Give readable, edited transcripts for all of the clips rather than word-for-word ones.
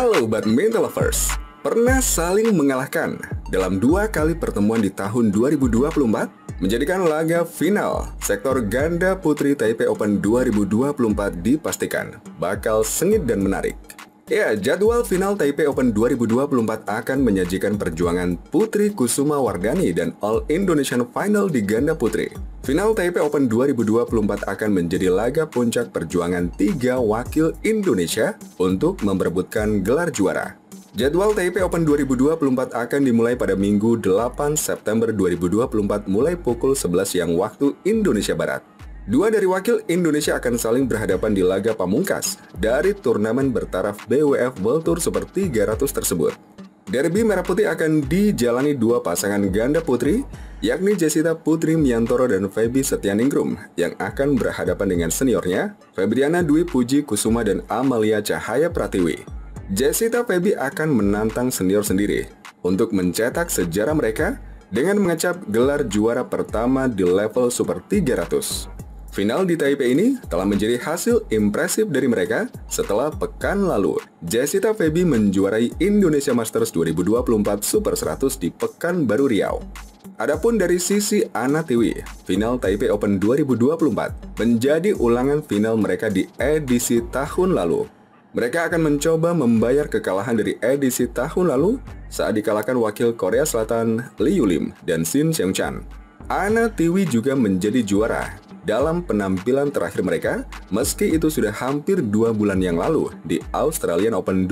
Halo badminton lovers, pernah saling mengalahkan dalam 2 kali pertemuan di tahun 2024 menjadikan laga final sektor ganda putri Taipei Open 2024 dipastikan bakal sengit dan menarik. Ya, jadwal final Taipei Open 2024 akan menyajikan perjuangan Putri Kusuma Wardani dan All Indonesian Final di ganda putri. Final Taipei Open 2024 akan menjadi laga puncak perjuangan 3 wakil Indonesia untuk memperebutkan gelar juara. Jadwal Taipei Open 2024 akan dimulai pada Minggu 8 September 2024 mulai pukul 11 siang waktu Indonesia Barat. 2 dari wakil Indonesia akan saling berhadapan di laga pamungkas dari turnamen bertaraf BWF World Tour Super 300 tersebut. Derby Merah Putih akan dijalani 2 pasangan ganda putri, yakni Jessita Putri Miantoro dan Feby Setianingrum, yang akan berhadapan dengan seniornya, Febriana Dwi Puji Kusuma dan Amalia Cahaya Pratiwi. Jessita Feby akan menantang senior sendiri untuk mencetak sejarah mereka dengan mengecap gelar juara pertama di level Super 300. Final di Taipei ini telah menjadi hasil impresif dari mereka setelah pekan lalu Jessita Feby menjuarai Indonesia Masters 2024 Super 100 di Pekanbaru Riau. Adapun dari sisi Anna Tiwi, final Taipei Open 2024 menjadi ulangan final mereka di edisi tahun lalu. Mereka akan mencoba membayar kekalahan dari edisi tahun lalu saat dikalahkan wakil Korea Selatan Lee Yulim dan Shin Seung-chan. Anna Tiwi juga menjadi juara dalam penampilan terakhir mereka, meski itu sudah hampir 2 bulan yang lalu di Australian Open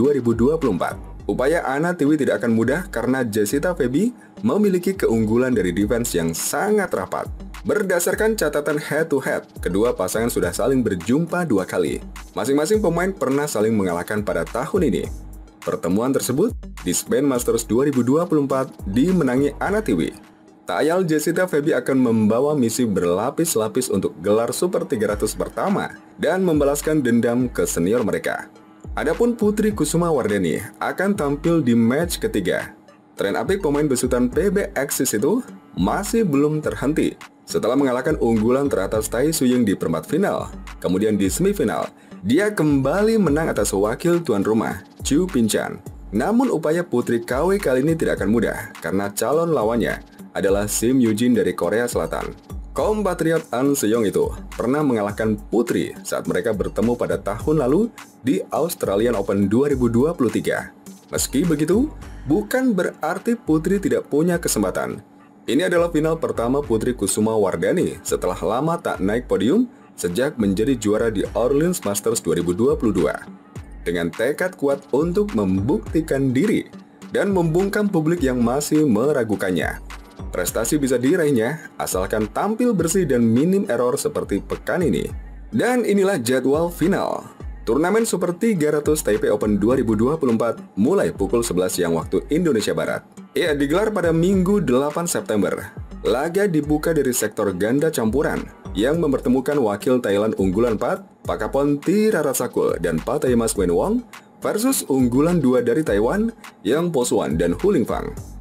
2024. Upaya Anna Tiwi tidak akan mudah karena Jessita Feby memiliki keunggulan dari defense yang sangat rapat. Berdasarkan catatan head-to-head, kedua pasangan sudah saling berjumpa 2 kali. Masing-masing pemain pernah saling mengalahkan pada tahun ini. Pertemuan tersebut di Spain Masters 2024 dimenangi Anna Tiwi. Tak ayal Jessita Feby akan membawa misi berlapis-lapis untuk gelar Super 300 pertama dan membalaskan dendam ke senior mereka. Adapun Putri Kusuma Wardani akan tampil di match ketiga. Tren apik pemain besutan PB Axis itu masih belum terhenti setelah mengalahkan unggulan teratas Tai Suying di perempat final. Kemudian di semifinal, dia kembali menang atas wakil tuan rumah, Chu Pinchan. Namun upaya Putri KW kali ini tidak akan mudah karena calon lawannya adalah Sim Eugene dari Korea Selatan. Kompatriot An Seong itu pernah mengalahkan Putri saat mereka bertemu pada tahun lalu di Australian Open 2023. Meski begitu, bukan berarti Putri tidak punya kesempatan. Ini adalah final pertama Putri Kusuma Wardani setelah lama tak naik podium sejak menjadi juara di Orleans Masters 2022. Dengan tekad kuat untuk membuktikan diri dan membungkam publik yang masih meragukannya. Prestasi bisa diraihnya asalkan tampil bersih dan minim error seperti pekan ini. Dan inilah jadwal final. Turnamen Super 300 Taipei Open 2024 mulai pukul 11 siang waktu Indonesia Barat. Ia digelar pada Minggu 8 September. Laga dibuka dari sektor ganda campuran yang mempertemukan wakil Thailand unggulan 4, Pakapon Tirarasakul dan Patayemas Wen Wong versus unggulan 2 dari Taiwan, Yang Po Suan dan Hu Lingfang.